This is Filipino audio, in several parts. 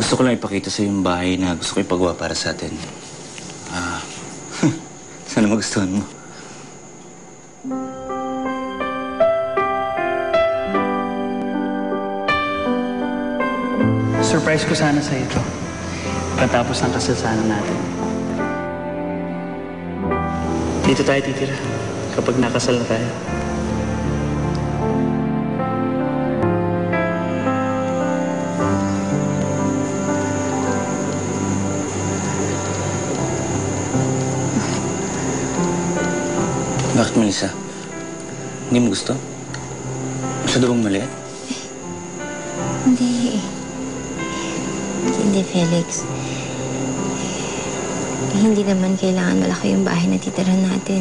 Gusto ko lang ipakita sa yung bahay na gusto ko ipagawa para sa atin. Sana magustuhan mo. Surprise ko sana sa ito. Pagkatapos ng kasasanan natin. Dito tayo titira kapag nakasal na tayo. Bakit, Melissa? Hindi mo gusto? Masyado bang maliit? Hindi. Hindi, Felix. Hindi naman kailangan malaki yung bahay na titirahan natin.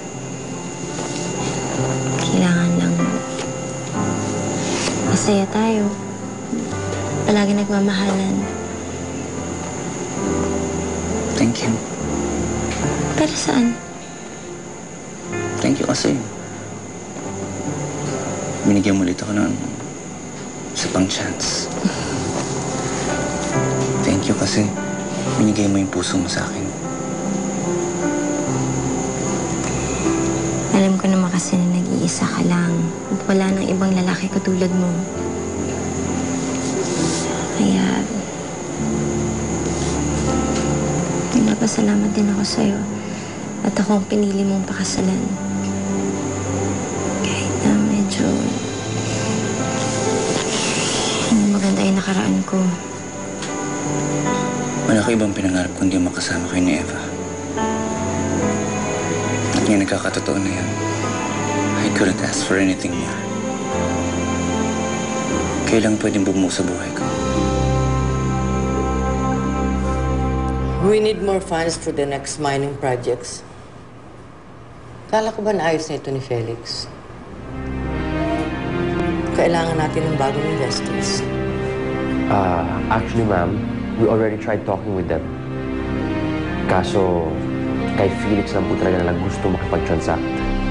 Kailangan lang masaya tayo. Palagi nagmamahalan. Thank you. Para saan? Thank you kasi binigyan mo ulit ako ng isa pang chance. Thank you kasi binigay mo yung puso mo sa akin. Alam ko naman kasi na nag-iisa ka lang. Wala nang ibang lalaki katulad mo. Kaya nagpapasalamat din ako sa'yo. At ako ang pinili mong pakasalan. Kahit na medyo hindi maganda yung nakaraan ko. Wala ka ibang pinangarap kundi makasama kayo ni Eva. At ngayon nagkakatotoo na yan. I couldn't ask for anything more. Kailang pwedeng bumuo sa buhay ko. We need more funds for the next mining projects. Kala ko ba naayos na ito ni Felix? Kailangan natin ng bagong investors. Actually, ma'am, we already tried talking with them. Kaso, kay Felix lang po talaga na gusto makipag-transact.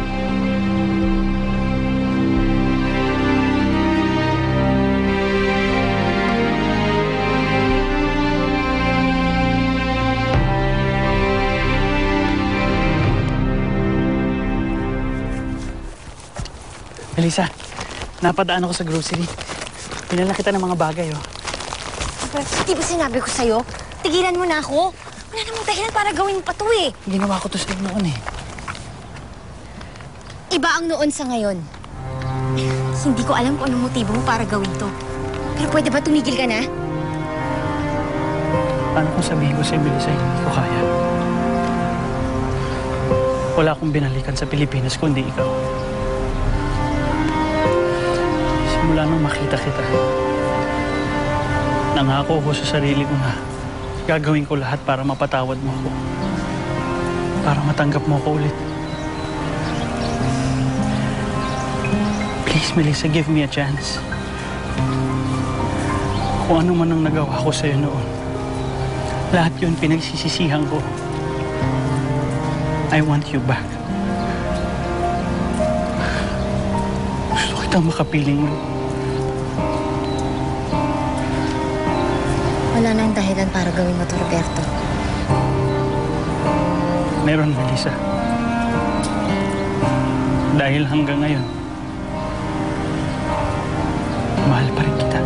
Melissa, napadaan ako sa grocery. Pinala kita ng mga bagay, oh. Di ba sinabi ko sa'yo? Tigilan mo na ako. Wala namang dahilan para gawin pa to eh. Ginawa ko to sa'yo noon eh. Iba ang noon sa ngayon. Hindi ko alam kung anong motibo mo para gawin to. Pero pwede ba tumigil ka na? Paano kung sabihin ko sa'yo, Melissa, hindi ko kaya? Wala akong binalikan sa Pilipinas kundi ikaw. Simula nung makita kita, nangako ko sa sarili ko na gagawin ko lahat para mapatawad mo ako. Para matanggap mo ako ulit. Please, Melissa, give me a chance. Kung ano man ang nagawa ko sa'yo noon, lahat yun pinagsisisihan ko. I want you back. Gusto kitang makapiling ulit. Wala nang dahilan para gawin mo to, Roberto. Meron, Melissa. Dahil hanggang ngayon, mahal pa rin kita.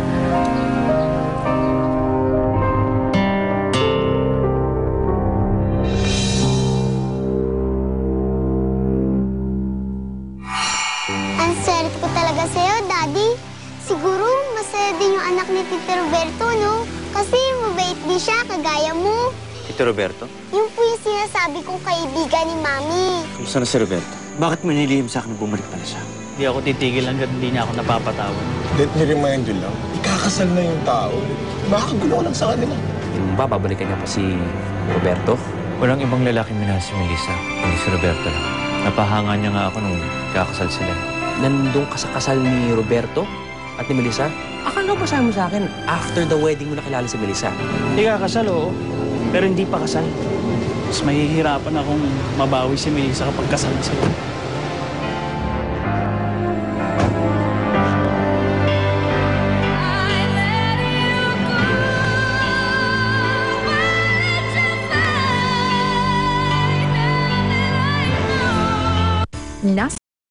Ang swerte ko talaga sa'yo, Daddy. Siguro masaya din yung anak ni Tito Roberto, no? Kasi mabait din siya, kagaya mo. Tito Roberto? Yung po yung sinasabi kong kaibigan ni Mami. Kamusta na si Roberto? Bakit mo nilihim sa akin na bumalik pala siya? Hindi ako titigil hanggang hindi niya ako napapatawad. Let me remind you lang, ikakasal na yung tao. Makakagulo ko lang sa kanila. Yung ba, babalikan niya pa si Roberto? Walang ibang lalaking minahal si Melissa, hindi si Roberto lang. Napahanga niya nga ako nung kakasal sila. Nandun ka sa kasal ni Roberto at ni Melissa? Akala ko sabi mo sa akin, after the wedding mo nakilala si Melissa. Hindi ka kasal, oo. Pero hindi pa kasal. Mas mahihirapan akong mabawi si Melissa kapag kasal na sila. Enough